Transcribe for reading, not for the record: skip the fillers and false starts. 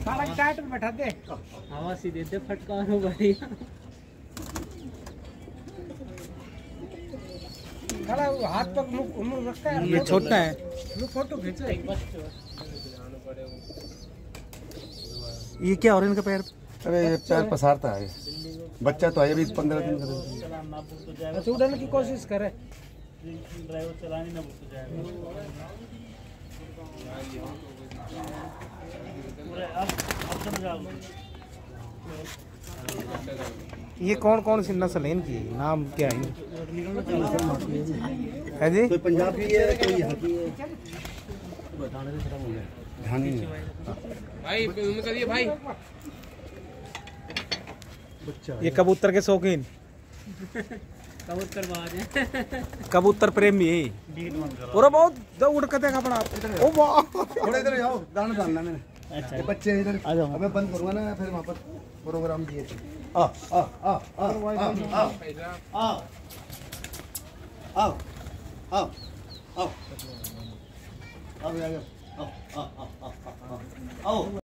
साला टाइट में बैठा दे, हवा सीधे दे फटकार हो बढ़िया। साला हाथ पर मुंह रखता है। ये छोटा है। वो फोटो खींचो। ये क्या और इनका पैर? अरे पैर पसारता है, बच्चा तो है अभी 15 दिन का। अच्छा उड़ने की कोशिश करे। ड्राइवर चलाने ना भूल जाएगा। अब समझाओ। ये कौन कौन सी नस्ल है इनकी? नाम क्या है? है जी? कोई पंजाब की है, कोई यहाँ की है। ध्यान ही नहीं भाई करिए भाई। ये कबूतर के शौकीन, कबूतर बाज है। कबूतर प्रेमी है। और बहुत उड़ के देखा अपना। ओ वाह, थोड़ा इधर जाओ, दाना डालना मैंने। अच्छा ये बच्चे इधर आ जाओ। मैं बंद करूंगा ना, फिर वहाँ पर प्रोग्राम दिए थे। आ आ आ आ आ आ आ आ आ आ